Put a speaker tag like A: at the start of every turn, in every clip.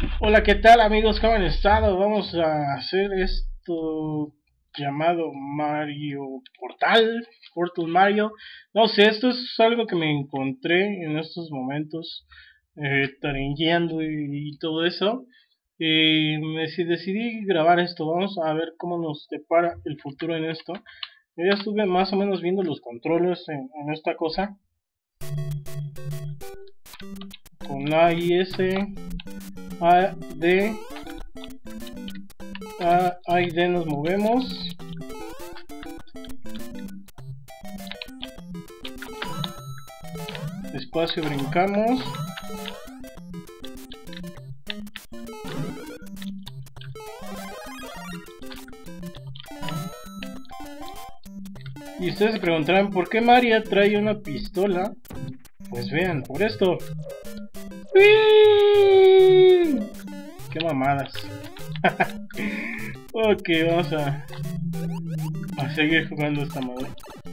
A: Hola, ¿qué tal amigos? ¿Cómo han estado? Vamos a hacer esto llamado Mario Portal Mario. No sé, esto es algo que me encontré en estos momentos, taringueando y todo eso. Decidí grabar esto. Vamos a ver cómo nos depara el futuro en esto. Yo ya estuve más o menos viendo los controles en esta cosa. Con A y S, A, D. A y D nos movemos. Despacio brincamos. Y ustedes se preguntarán por qué Maria trae una pistola. Pues vean, por esto. ¡Uy! ¡Qué mamadas! Ok, vamos a seguir jugando esta madre.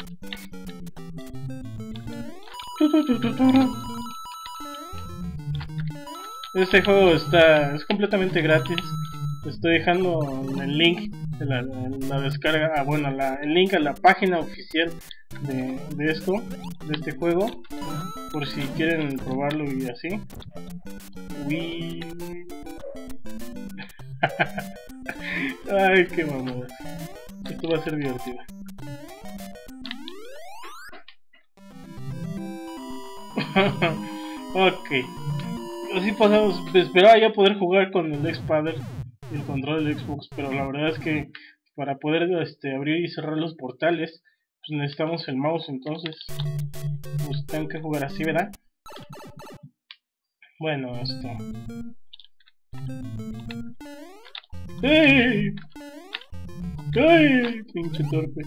A: Este juego es completamente gratis. Estoy dejando el link de la descarga, bueno, el link a la página oficial de este juego, por si quieren probarlo y así. Uy. Ay, qué mamada. Esto va a ser divertido. Ok. Así pasamos. Esperaba ya poder jugar con el X-Padder y el control del Xbox, pero la verdad es que para poder abrir y cerrar los portales, pues necesitamos el mouse, entonces pues tengo que jugar así, ¿verdad? Bueno, esto. ¡Ey! ¡Ey! Pinche torpe.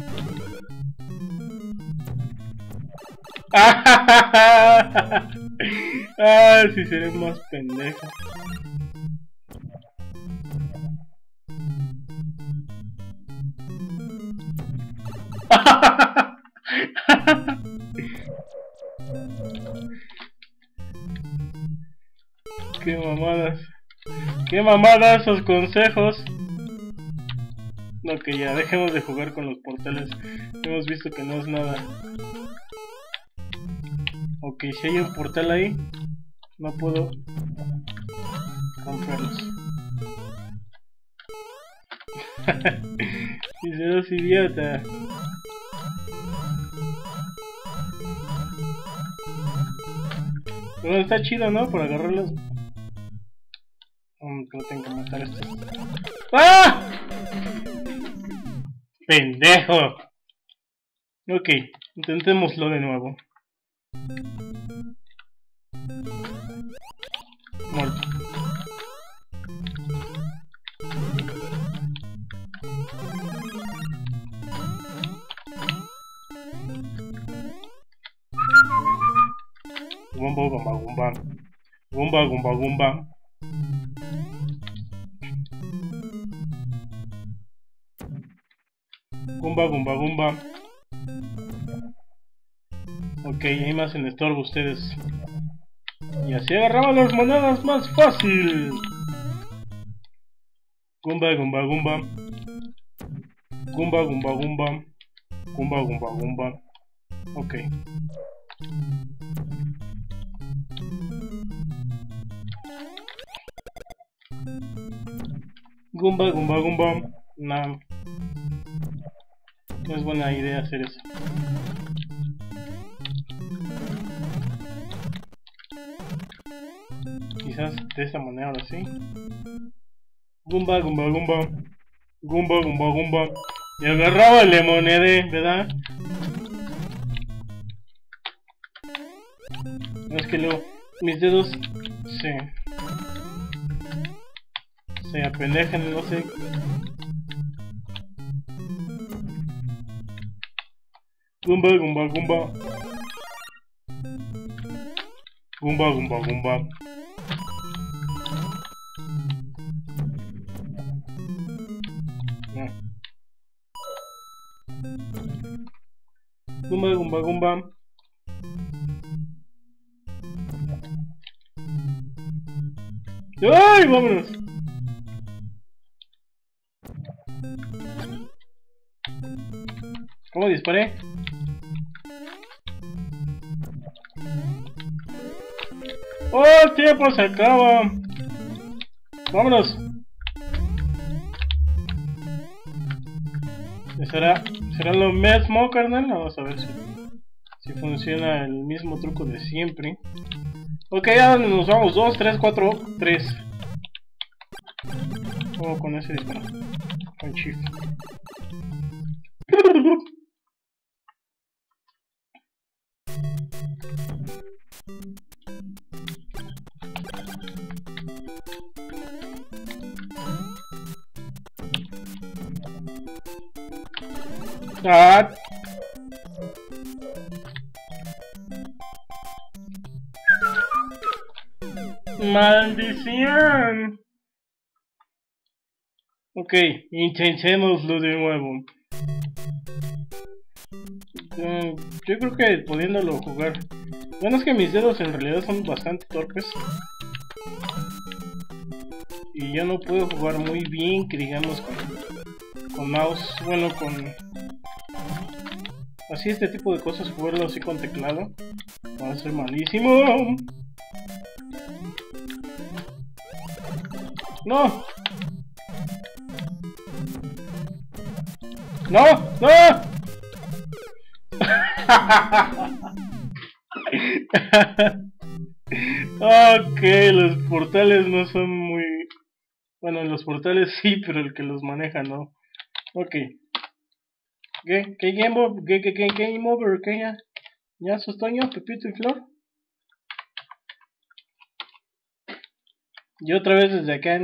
A: ¡Ah! Sí, seré más pendejo. ¡Qué mamadas! ¡Qué mamadas esos consejos! No, que ya dejemos de jugar con los portales. Hemos visto que no es nada. Ok, si hay un portal ahí, no puedo comprarlos. Y serás idiota. Bueno, está chido, ¿no? Para agarrarlos. No tengo que matar esto. ¡Ah! ¡Pendejo! Ok, intentémoslo de nuevo. Muerto. Gumba, gumba, gumba. Gumba, gumba, gumba. Gumba, gumba, gumba. Ok, hay más en estorbo ustedes. Y así agarramos las monedas más fácil. Gumba, gumba, gumba. Gumba, gumba, gumba. Gumba, gumba, gumba. Ok. Gumba, gumba, gumba. No. No es buena idea hacer eso. Quizás de esta manera ahora sí. Gumba, gumba, gumba. Gumba, gumba, gumba. Y agarraba el monede, ¿verdad? No, es que luego mis dedos se apendejan, no sé. Gumba, gumba, gumba. Gumba, gumba, gumba. No. Gumba, gumba, gumba. ¡Ay, vámonos! ¿Cómo disparé? ¡Oh, el tiempo se acaba! ¡Vámonos! ¿Será lo mismo, carnal? Vamos a ver si funciona el mismo truco de siempre. Ok, ya nos vamos. 2, 3, 4, 3. Oh, con ese disparo. Con shift. Ah. ¡Maldición! Ok, intentémoslo de nuevo. Yo creo que pudiéndolo jugar. Bueno, es que mis dedos en realidad son bastante torpes. Y yo no puedo jugar muy bien, que digamos, con mouse. Bueno, con... así este tipo de cosas, jugarlo así con teclado. Va a ser malísimo. ¡No! ¡No! ¡No! Ok, los portales no son muy... bueno, los portales sí, pero el que los maneja no. Ok. ¿Qué game over? ¿Qué game over? ¿Qué ya? ¿Ya Sostoño, Pepito y Flor? Y otra vez desde acá,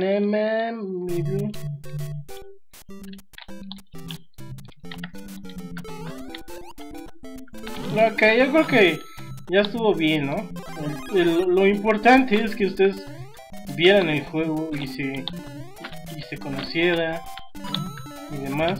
A: ok, yo creo que ya estuvo bien, ¿no? Lo importante es que ustedes vieran el juego y se conociera y demás.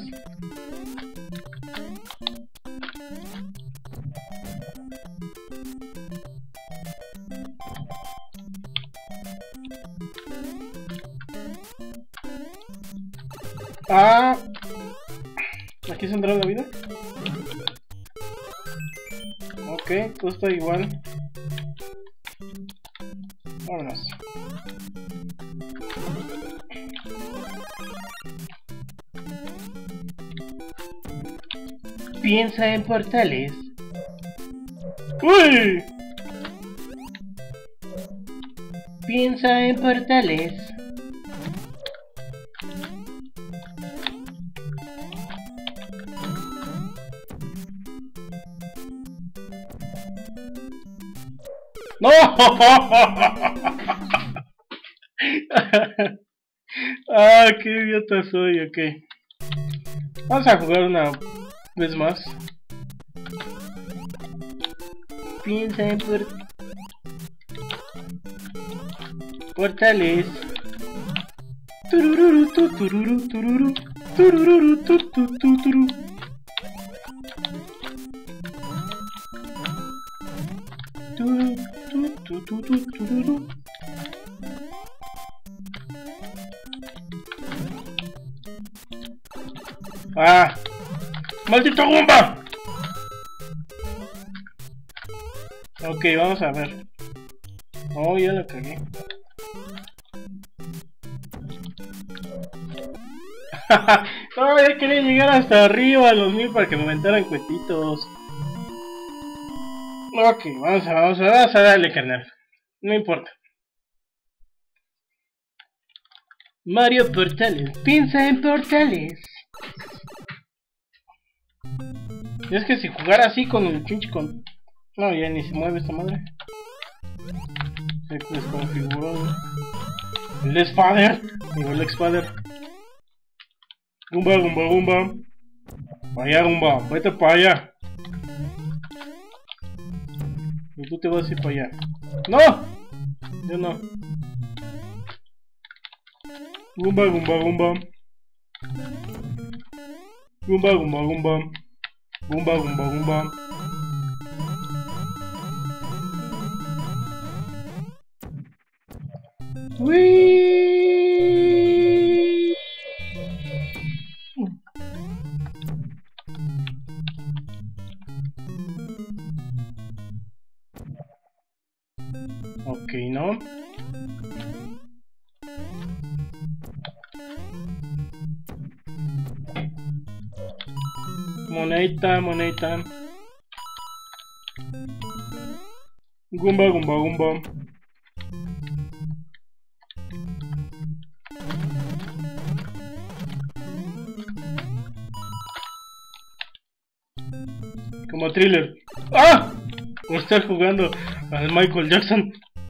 A: Ah, aquí se entró la vida. Ok, todo está igual. Vámonos. Piensa en portales. ¡Uy! Piensa en portales. ¡No! Ah, qué idiota soy, ok. Vamos a jugar una vez más. Piensa en portales. Turururu, tururu, tururu, turururu, tururu. ¡Ah! ¡Maldito Goomba! Ok, vamos a ver. Oh, ya la cagué. Todavía quería llegar hasta arriba a los 1000 para que me aventaran cuetitos. Ok, vamos a darle, carnal. No importa. Mario Portales. Piensa en portales. Y es que si jugara así con el pinche con... no, ya ni se mueve esta madre. Se desconfiguró. El X-Father. Digo, el X-Father. Goomba, Goomba, Goomba. Para allá, Goomba. Vete para allá. Y tú te vas a ir para allá. ¡No! Yo no. Goomba, Goomba, Goomba. Goomba, Goomba, Goomba. Goomba, Goomba, Goomba. ¡Uy! Monedita, monedita. Gumba, gumba, gumba. Como Thriller. ¡Ah! Como estar jugando al Michael Jackson.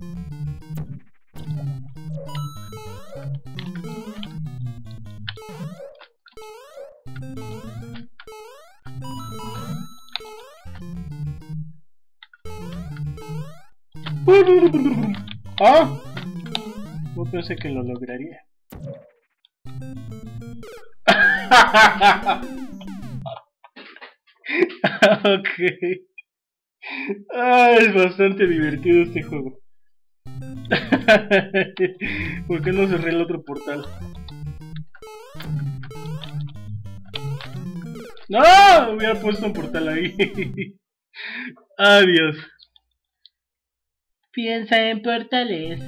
A: ¡Ah! No pensé que lo lograría. Ok. Es bastante divertido este juego. ¿Por qué no cerré el otro portal? ¡No! Hubiera puesto un portal ahí. Adiós. Piensa en portales.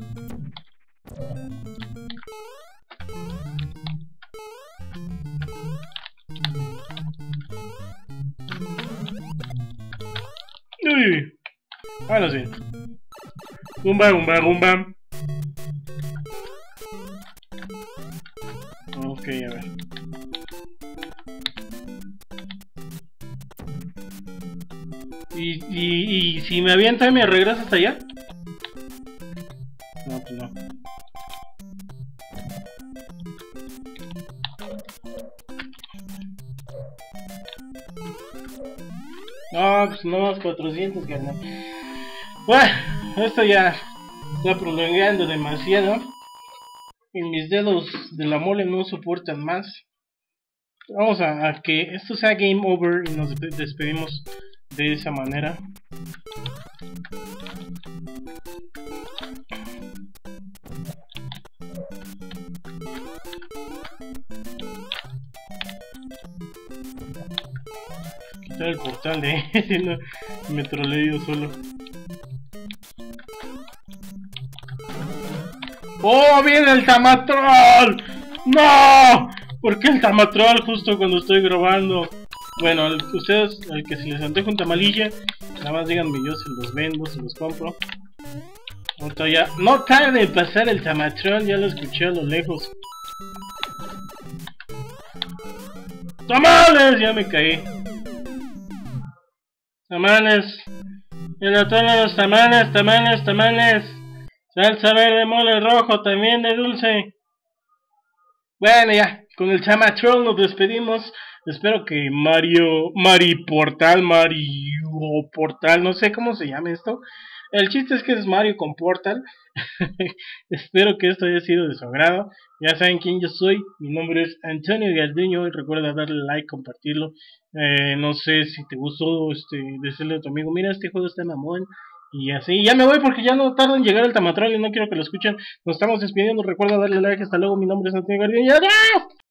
A: Uy. Ahora sí. Rumba, rumba, rumba. Ok, a ver. ¿Y si me avienta y me regresa hasta allá? No, pues no. No, pues no más 400, carnal. Bueno, esto ya está prolongando demasiado. Y mis dedos de la mole no soportan más. Vamos a que esto sea game over y nos despedimos de esa manera. Quitar el portal de no, me troleo solo. ¡Oh, viene el Tamatrol! ¡No! ¿Por qué el Tamatrol justo cuando estoy grabando? Bueno, ustedes, al que se les antoje un tamalilla, nada más díganme, yo se los vendo, se los compro. Ya, no tarde en pasar el Tamatrol, ya lo escuché a lo lejos. ¡Tamales! Ya me caí. Tamales. En la tabla de los tamales, tamales, tamales. Salsa verde, mole rojo, también de dulce. Bueno, ya, con el Tamatrol nos despedimos. Espero que Mario Portal, no sé cómo se llama esto. El chiste es que es Mario con Portal. Espero que esto haya sido de su agrado. Ya saben quién yo soy. Mi nombre es Antonio Garduño. Y recuerda darle like, compartirlo. No sé si te gustó, decirle a tu amigo, mira, este juego está mamón. Y así, ya me voy porque ya no tardo en llegar el Tamatrol y no quiero que lo escuchen. Nos estamos despidiendo. Recuerda darle like. Hasta luego. Mi nombre es Antonio Garduño. ¡Adiós!